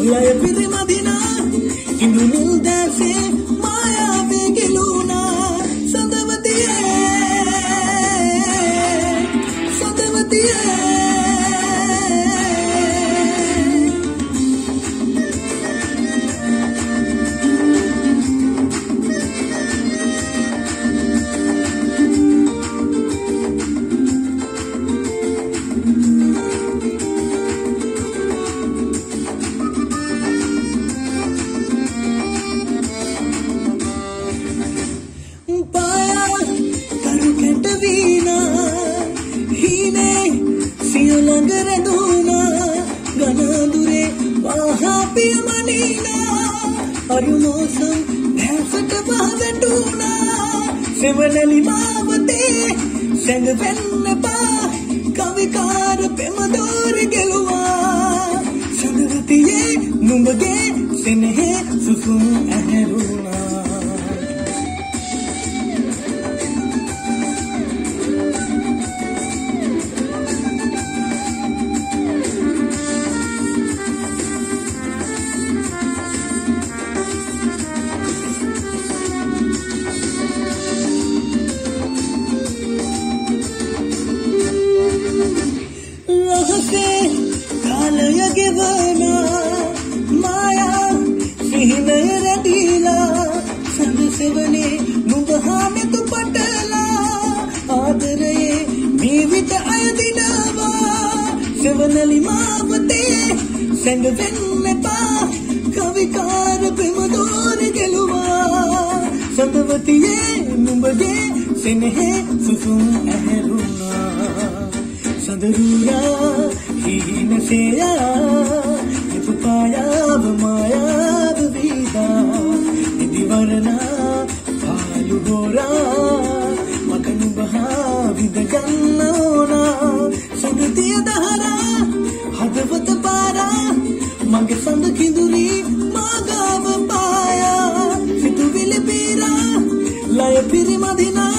ලය පිරිමදිනා ඉඳුනිල් දැසේ මායාවේ ගිලුණා සඳවතියේ අරුණෝසම් දැසට පහදටුණා සෙවනලි මාවතේ සැඟවෙන්න පා කවිකාර පෙමදෝර ගෙලුවා සඳවතියේ නුඹගේ සෙනෙහේ සුසුම් ඇහැරුණා සෙවනේ නුඹහාමෙ තුපටලා ආදරයේ මේ විට අයදිනවා සෙවනලි මාවතේ සැඟවෙන්න එපා කවිකාර පෙමදෝර ගෙලුවා සඳවතියේ නුඹගේ සෙනෙහේ සුසුම් ඇහැරුණා සඳරුරා හීනසෙයා නිපුපායාව මායාව වීදා නිදිවරණා මකනු බහා විදගන්න ඕනා සඳතිය දහරා හදවත පාරා මගේ සඳ කිඳුරී මාගාව පායා සිතුවිලි පීරා ලය පිරිමදිනා